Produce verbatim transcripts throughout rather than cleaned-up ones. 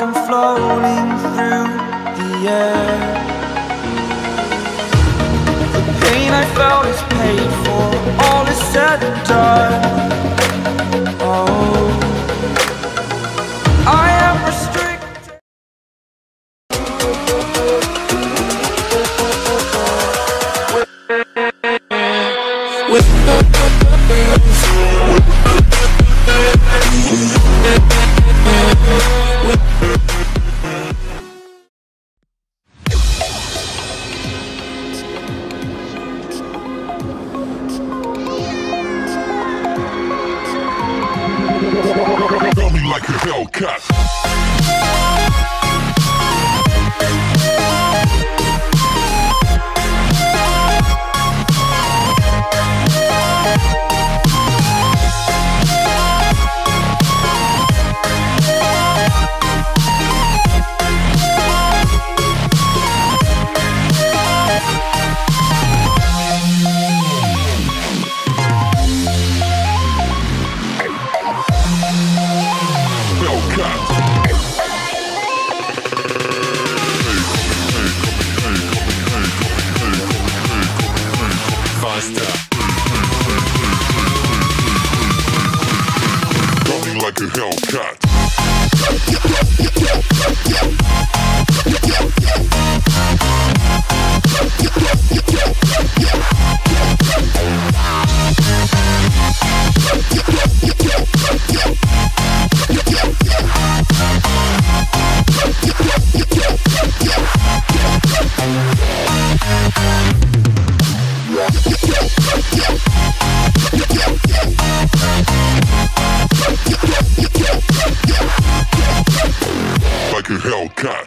I'm floating through the air. The pain I felt is paid for, all is said and done. Oh, I am restricted. With like a Hellcat. Like a Hellcat. Like a Hellcat.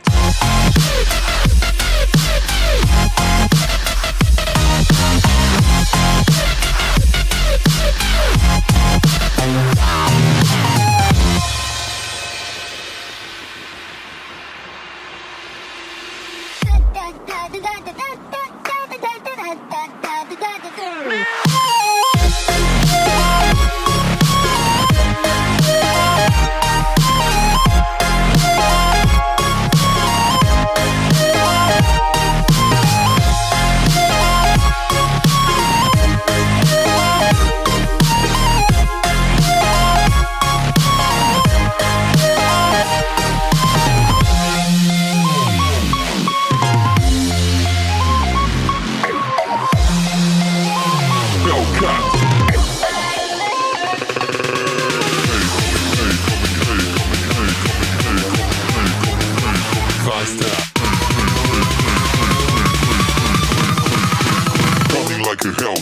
Like a hell.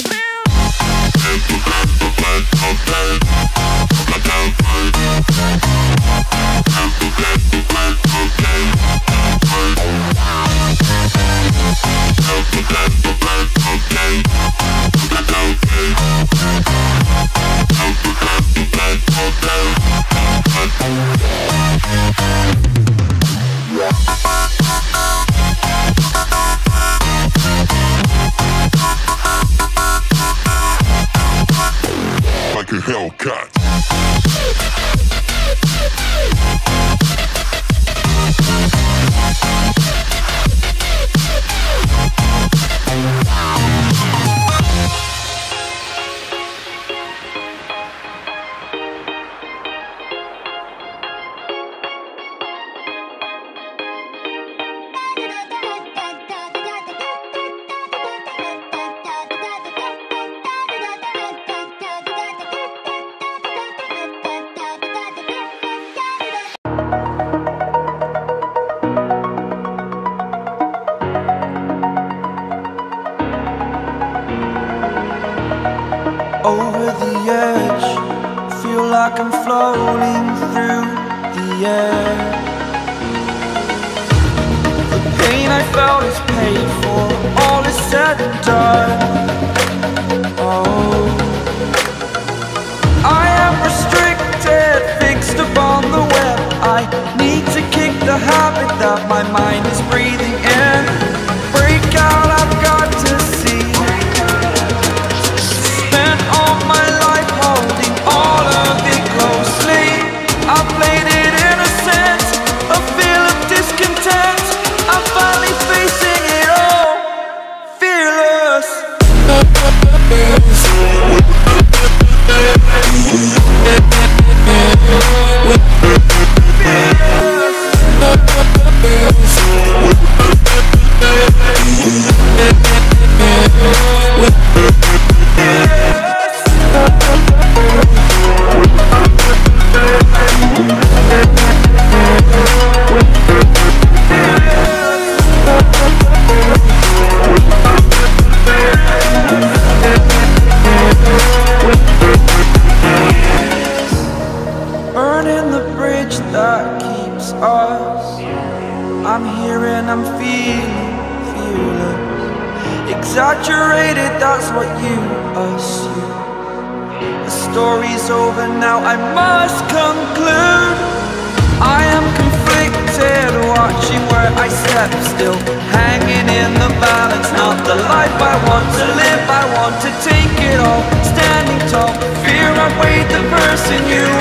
Like a Hellcat. over the edge, feel like I'm floating through the air. The pain I felt is paid for, all is said and done. Oh, I am restricted, fixed upon the web. I need to kick the habit that my mind is breathing in. Break out, I've got to see. Spent all my life holding all of it closely. I played it innocent, a fear feeling viewless. Exaggerated, that's what you assume. The story's over now, I must conclude. I am conflicted, watching where I step still, hanging in the balance. Not the life I want to live, I want to take it all. Standing tall, fear I weighed the person you